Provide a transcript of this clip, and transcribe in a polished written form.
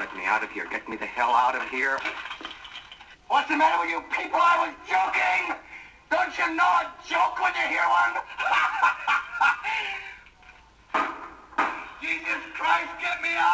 Let me out of here. Get me the hell out of here. What's the matter with you people? I was joking. Don't you know a joke when you hear one? Jesus Christ, get me out.